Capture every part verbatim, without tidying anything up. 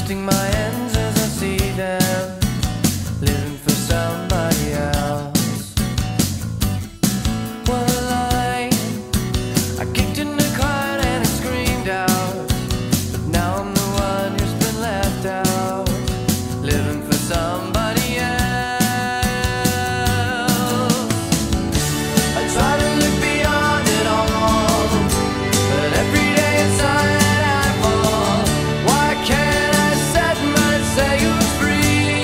twisting my ends as I see them, living for somebody else. Well, I, I kicked in the car and I screamed out, but now I'm the one who's been left out, living for somebody else. I try to look beyond it all, but every day inside I fall. Why can't I set my sails free?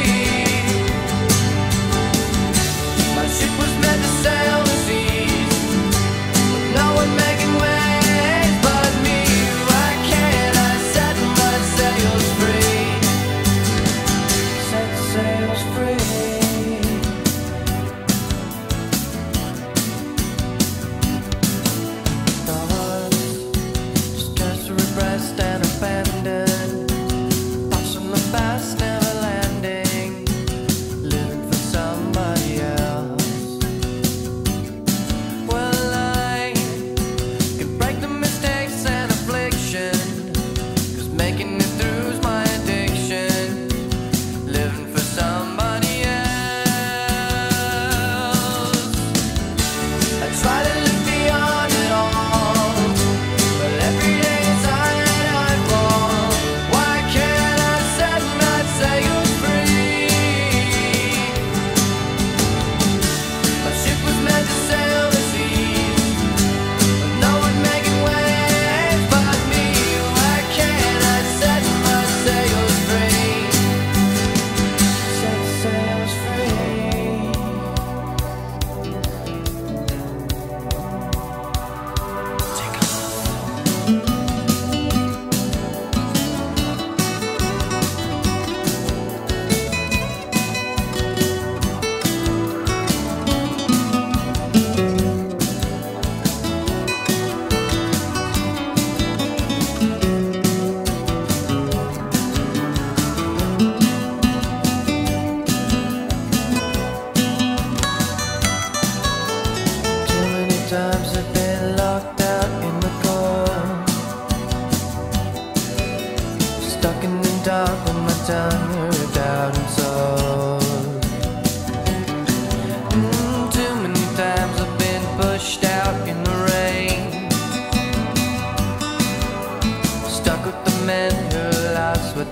My ship was meant to sail the seas, with no one making waves but me. Why can't I set my sails free? Set sails free. Repressed and abandoned, thoughts from the past never landing, living for somebody else. Well, I can break the mistakes and affliction, 'cause making it through's my addiction, living for somebody else. I try to look beyond it all, but every day times I've been locked out in the cold, stuck in the dark with my tongue hurt out and soul. mm, Too many times I've been pushed out in the rain, stuck with the men who lost